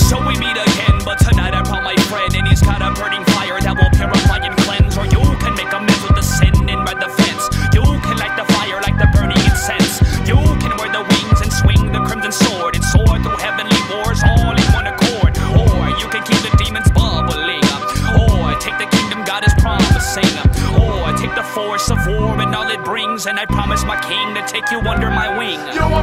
So we meet again, but tonight I brought my friend, and he's got a burning fire that will purify and cleanse. Or you can make amends with the sin and ride the fence. You can light the fire like the burning incense. You can wear the wings and swing the crimson sword and soar through heavenly wars all in one accord. Or you can keep the demons bubbling up. Or take the kingdom God is promising up. Or take the force of war and all it brings, and I promise my king to take you under my wing.